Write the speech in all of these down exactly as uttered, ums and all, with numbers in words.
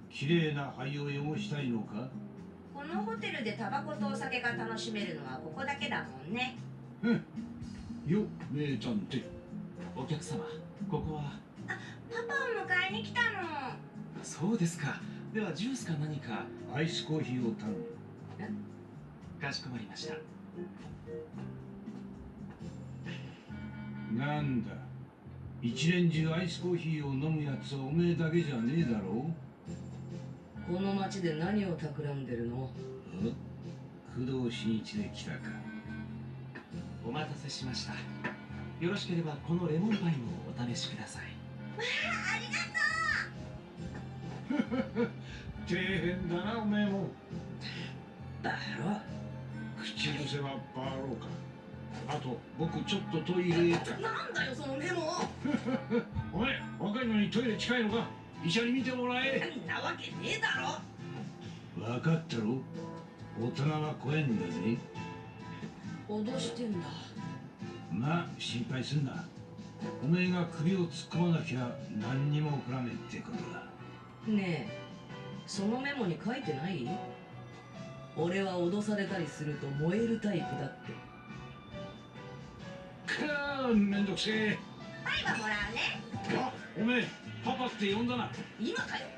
綺麗な灰を汚したいのか？ このホテルでタバコとお酒が楽しめるのはここだけだもんね。 うん。よ、名探偵。 お客様、ここは。 あ、パパを迎えに来たの。 そうですか。ではジュースか何か。 アイスコーヒーを頼む。 かしこまりました。 なんだ、一年中アイスコーヒーを飲むやつはおめえだけじゃねえだろう。 この町で何を企んでるの？ 工藤新一で来たか。 お待たせしました。よろしければこのレモンパイもお試しください。 わあ、ありがとう。 底辺だなおめえも。 だろ。 口癖はバーローか。あと僕ちょっとトイレか。 なんだよそのメモ。 お前若いのにトイレ近いのか。医者に見てもらえ。 んなわけねえだろ。 分かったろ。大人は怖えんだぜ。 脅してんだ。 まあ心配すんな。おめえが首を突っ込まなきゃ何にも起こらねえってことだ。 ねえ、そのメモに書いてない？俺は脅されたりすると燃えるタイプだって。 かあ、めんどくせえ。 パイはもらうね。 あ、おめえパパって呼んだな。 今かよ。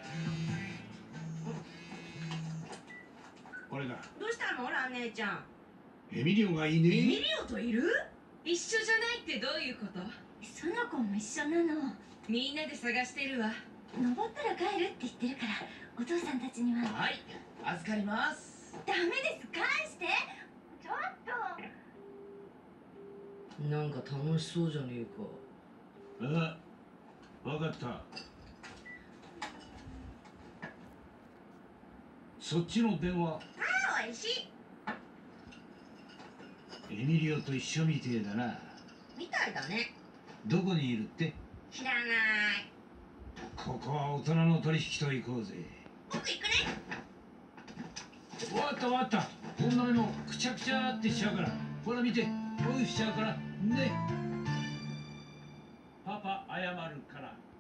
これだ。 どうしたのラン姉ちゃん。 エミリオがいねえ。 エミリオといる？ 一緒じゃないってどういうこと？ その子も一緒なの。 みんなで探してるわ。 登ったら帰るって言ってるから、お父さんたちには。 はい、預かります。 ダメです、返して。ちょっと。 なんか楽しそうじゃねえか。 あ、わかった。そっちの電話。 ああ、おいしい。 エミリオと一緒みてえだな。 みたいだね。 どこにいるって？ 知らない。 ここは大人の取引と行こうぜ。 僕行くね。 わかったわかった。こんなのくちゃくちゃってしちゃうから。ほら見て、こういうしちゃうからね。パパ謝るから。